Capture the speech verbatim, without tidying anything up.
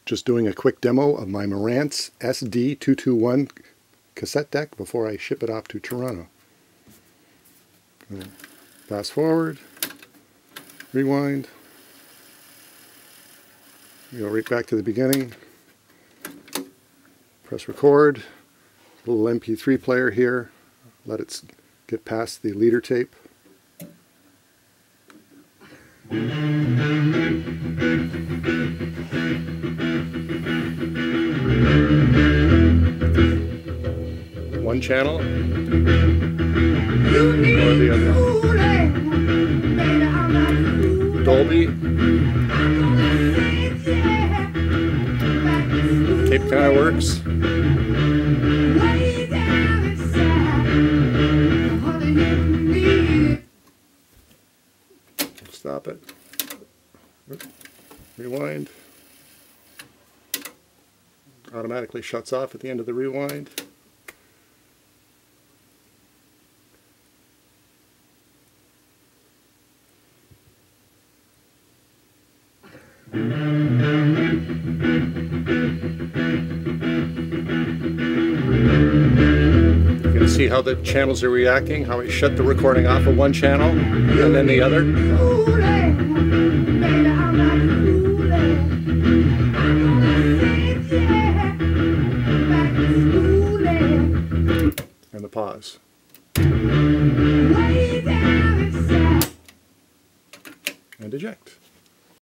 Just doing a quick demo of my Marantz S D two twenty-one cassette deck before I ship it off to Toronto. Fast forward, rewind, go right back to the beginning, press record, little M P three player here, let it get past the leader tape. One channel or the other. Dolby. Tape kind of works. Stop it. Rewind. Automatically shuts off at the end of the rewind. You can see how the channels are reacting, how I shut the recording off of one channel and then the other. And the pause. And eject.